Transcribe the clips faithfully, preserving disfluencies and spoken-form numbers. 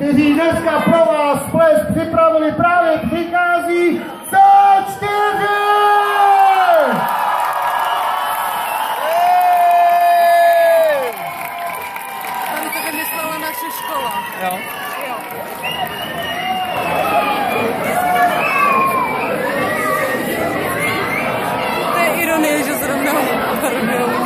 kteří dneska pro vás ples připravili právě přichází C čtyři! Tady to vymyslela naše škola. Jo. Jo. To je ironie, že zrovna barvil.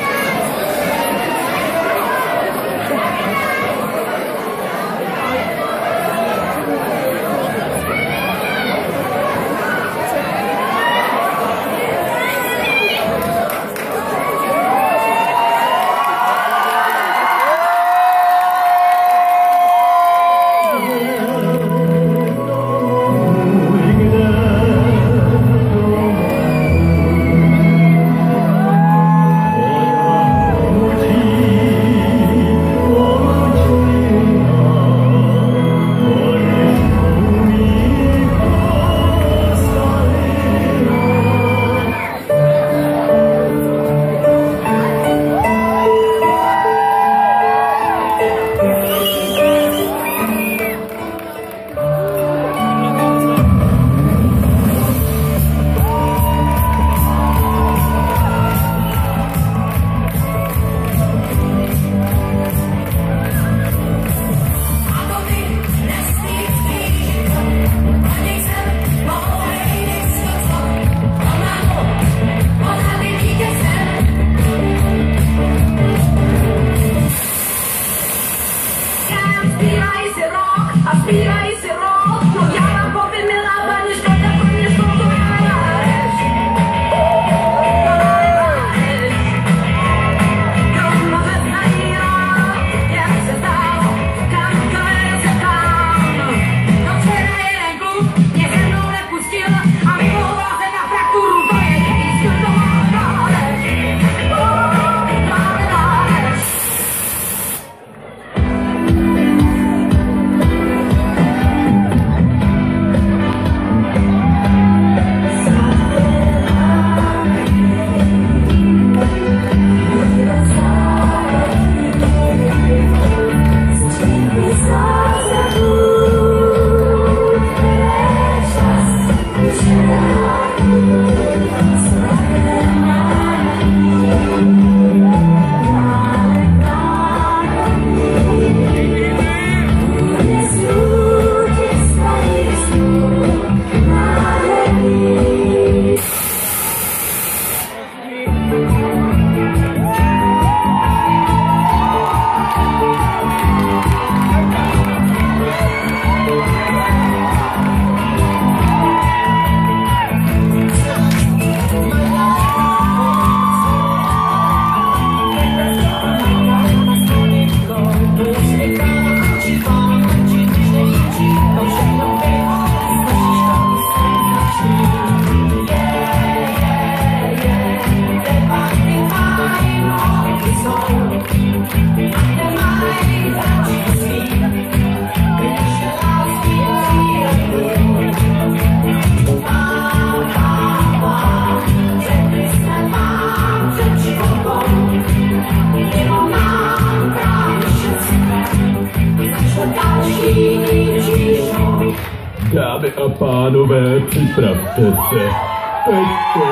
Dámy a pánové, připravte se. Teď to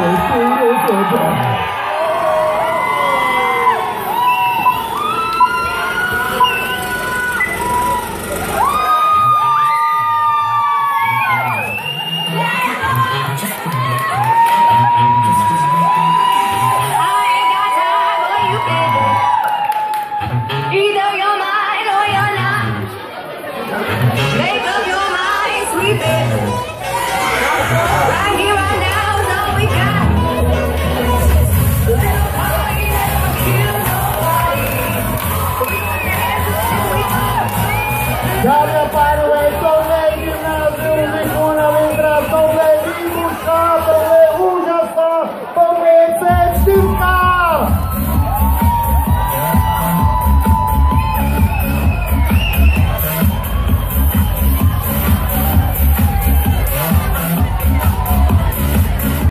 je Dámy a pánové, tohle je gymnázium Vikuna Vindra, tohle je výbušná, tohle je úžasná, tohle je C čtyři!